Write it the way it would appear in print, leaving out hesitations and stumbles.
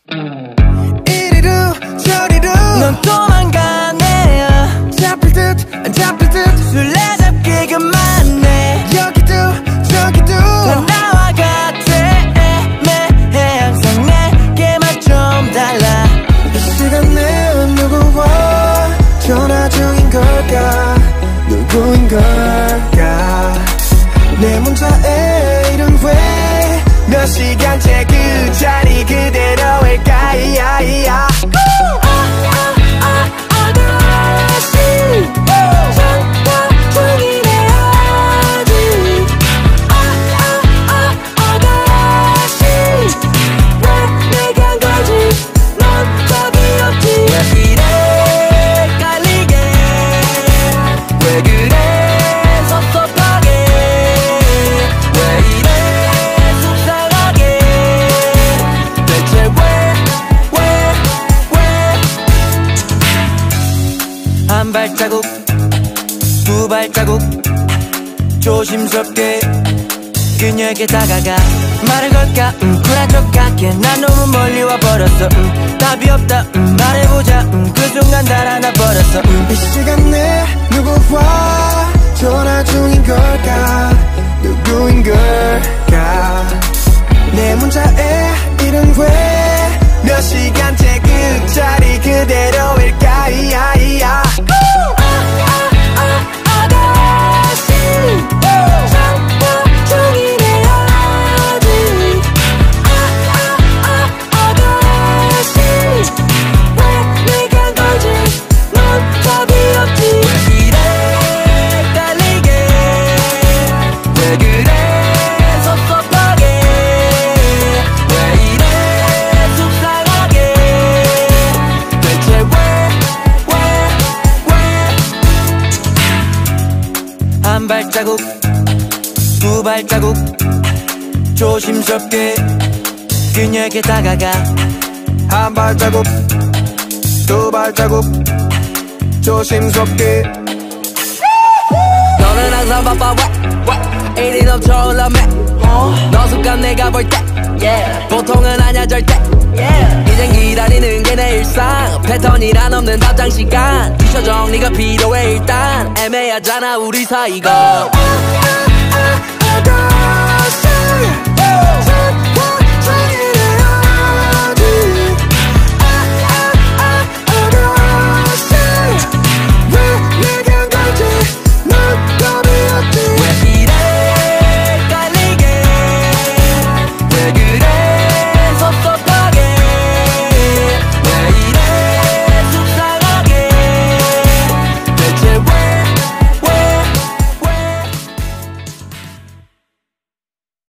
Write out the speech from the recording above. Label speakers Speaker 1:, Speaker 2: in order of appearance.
Speaker 1: 이리로 저리로 넌 도망가네. 잡힐 듯 안 잡힐 듯 술래잡기 그만해. 여기도 저기도 다 나와 같아. 애매해 항상 내게만 좀 달라. 이 시간에 누구와 전화 중인 걸까? 누구인 걸까? 내 문자에 이름 왜 몇 시간째 그 자리 그대로일까? 이야 아가씨 전화 중이네 아직. 아가씨 왜 내가 한 거지? 넌 답이 없지. 왜 이래 깔리게 왜 그래 섭섭하게 왜 이래 속상하게 대체 왜 한 발자국 두 발자국 조심스럽게 그녀에게 다가가 말을 걸까 쿨한 척할게. 난 너무 멀리 와버렸어. 답이 없다 말해보자. 그 순간 달아나 버렸어. 이 시간에 누구와 전화 중인 걸까? 누구인 걸까? 내 문자에 이름 왜 몇 시간째 그 자리 그대로일까? 이야 아가씨 전화 중이네 아직. 아가씨 왜 내가 한 거지? 넌 답이 없지. 왜 이래 깔리게 왜 그래 섭섭하게 왜 이래 속상하게 대체 왜 한 발자국 두 발자국 조심스럽게 그녀에게 다가가 한 발자국 두 발자국 조심스럽게. 너는 항상 바빠 왜 일이 넘쳐 올라매. 너 습관 내가 볼 때 보통은 아냐 절대. 이젠 기다리는 게 내 일상. 패턴이란 없는 답장 시간. 티셔 정리가 필요해 일단. 애매하잖아 우리 사이가.